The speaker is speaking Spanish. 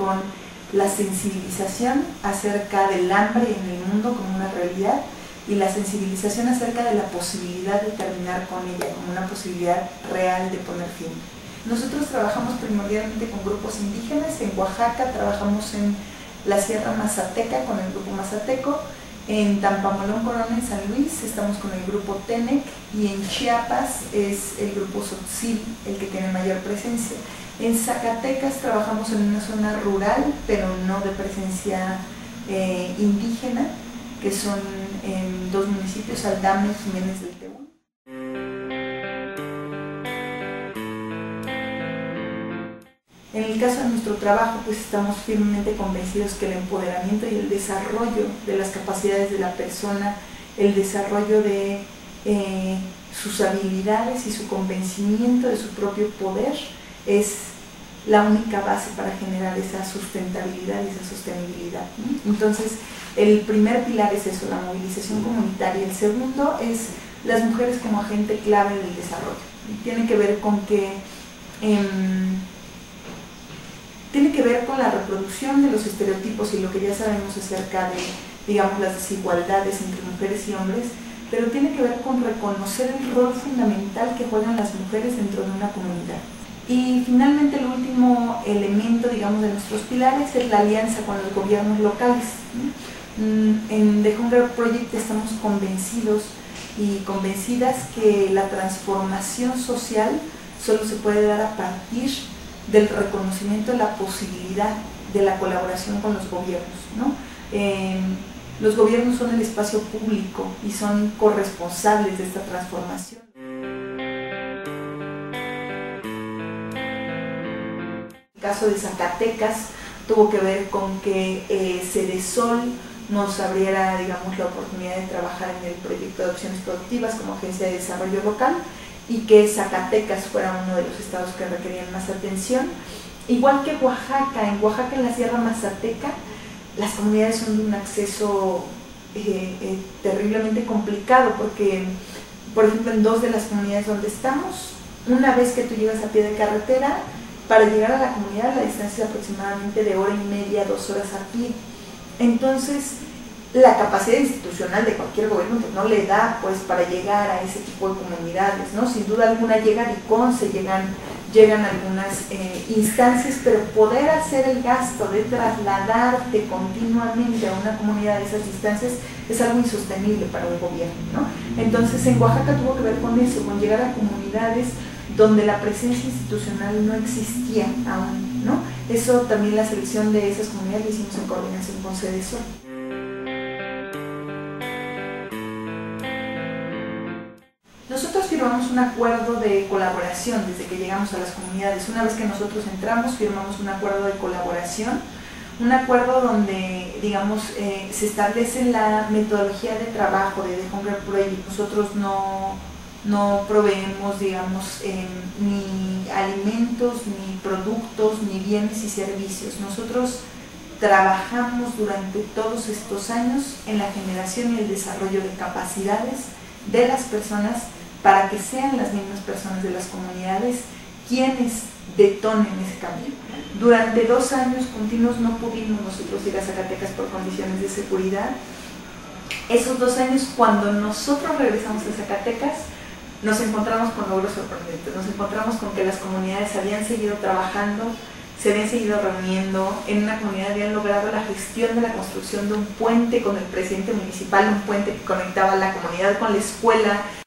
con la sensibilización acerca del hambre en el mundo como una realidad y la sensibilización acerca de la posibilidad de terminar con ella como una posibilidad real de poner fin. Nosotros trabajamos primordialmente con grupos indígenas. En Oaxaca trabajamos en la Sierra Mazateca con el grupo Mazateco, en Tampamolón, Corona, en San Luis estamos con el grupo Tenec, y en Chiapas es el grupo Tzotzil el que tiene mayor presencia. En Zacatecas trabajamos en una zona rural, pero no de presencia indígena, que son en 2 municipios, Aldama y Jiménez del Tebún. En el caso de nuestro trabajo, pues estamos firmemente convencidos que el empoderamiento y el desarrollo de las capacidades de la persona, el desarrollo de sus habilidades y su convencimiento de su propio poder es la única base para generar esa sustentabilidad y esa sostenibilidad, ¿no? Entonces, el primer pilar es eso, la movilización comunitaria. El segundo es las mujeres como agente clave del desarrollo. Tiene que ver con que tiene que ver con la reproducción de los estereotipos y lo que ya sabemos acerca de, digamos, las desigualdades entre mujeres y hombres, pero tiene que ver con reconocer el rol fundamental que juegan las mujeres dentro de una comunidad. Y finalmente el último elemento, digamos, de nuestros pilares es la alianza con los gobiernos locales. En The Hunger Project estamos convencidos y convencidas que la transformación social solo se puede dar a partir del reconocimiento de la posibilidad de la colaboración con los gobiernos, ¿no? Los gobiernos son el espacio público y son corresponsables de esta transformación. El caso de Zacatecas tuvo que ver con que Cedesol nos abriera, digamos, la oportunidad de trabajar en el proyecto de opciones productivas como agencia de desarrollo local, y que Zacatecas fuera uno de los estados que requerían más atención. Igual que Oaxaca, en la Sierra Mazateca, las comunidades son de un acceso terriblemente complicado, porque, por ejemplo, en 2 de las comunidades donde estamos, una vez que tú llegas a pie de carretera, para llegar a la comunidad la distancia es aproximadamente de 1h30 a 2 horas a pie. Entonces, la capacidad institucional de cualquier gobierno pues, no le da pues, para llegar a ese tipo de comunidades, ¿no? Sin duda alguna llega Liconce, llegan algunas instancias, pero poder hacer el gasto de trasladarte continuamente a una comunidad de esas distancias es algo insostenible para un gobierno, ¿no? Entonces en Oaxaca tuvo que ver con eso, con llegar a comunidades donde la presencia institucional no existía aún, ¿no? Eso también la selección de esas comunidades la hicimos en coordinación con Cedesol. Nosotros firmamos un acuerdo de colaboración desde que llegamos a las comunidades. Una vez que nosotros entramos, firmamos un acuerdo de colaboración, un acuerdo donde, digamos, se establece la metodología de trabajo de The Hunger Project. Nosotros no proveemos, digamos, ni alimentos, ni productos, ni bienes y servicios. Nosotros trabajamos durante todos estos años en la generación y el desarrollo de capacidades de las personas para que sean las mismas personas de las comunidades quienes detonen ese cambio. Durante 2 años continuos no pudimos nosotros ir a Zacatecas por condiciones de seguridad. Esos 2 años, cuando nosotros regresamos a Zacatecas, nos encontramos con logros sorprendentes. Nos encontramos con que las comunidades habían seguido trabajando, se habían seguido reuniendo. En una comunidad habían logrado la gestión de la construcción de un puente con el presidente municipal, un puente que conectaba la comunidad con la escuela,